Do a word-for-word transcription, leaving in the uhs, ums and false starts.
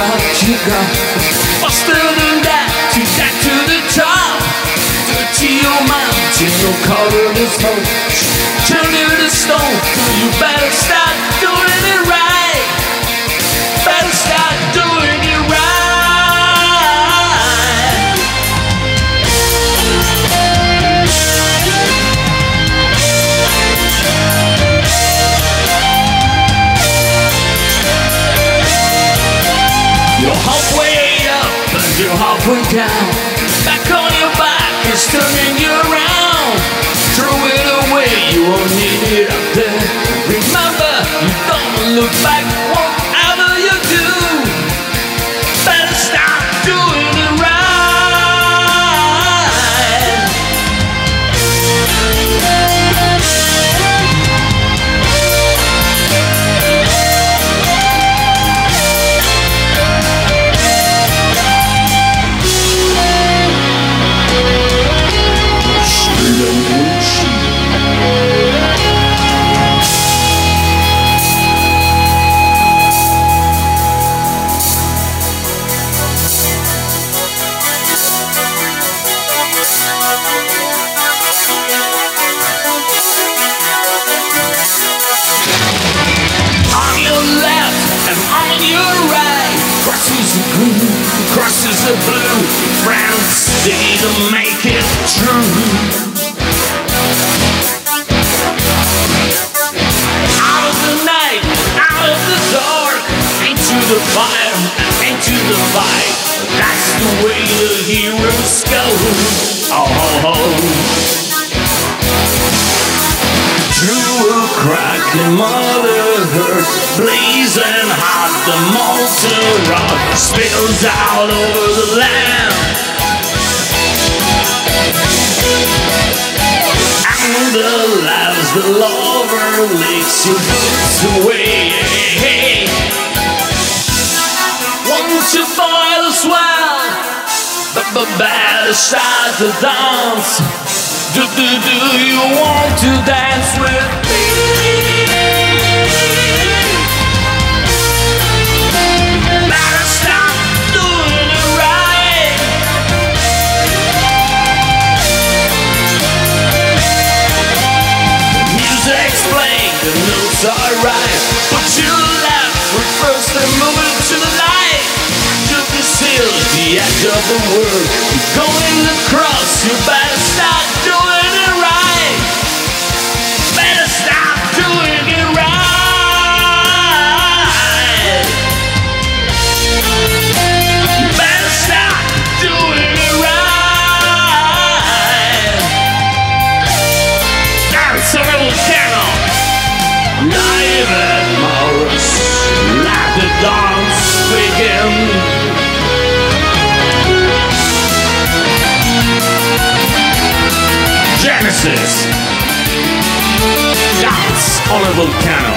got to go. Faster than that, to get to the top. Dirty your mind till you're covered in smoke. Turn you to stone, you better start doing it right. Better start doing it right. You're halfway up and you're halfway down. Back on your back is turning you around. Throw it away, you won't need it up there. Remember, you don't look back, whatever you do. Better start doing it right. Crosses the blue, friends didn't make it true. Out of the night, out of the dark, into the fire, into the fight. That's the way the heroes go. Oh, oh, oh. Through a crack in Mother Earth, blazing hot, the molten rock spills out over the land. And the lives the lover licks your boots away. Hey, hey. Want to boil as well, but but better start to dance. Do, do, do you want to dance with me? Better stop doing it right. The music's playing, the notes are right. But you left, reverse and move it to the light. To the seal at the edge of the world. You're going across, you better stop doing it right. Better stop doing it right. Better stop doing it right. Dance a little piano. Live at Maurus, let the dance begin. Genesis, dance on a volcano.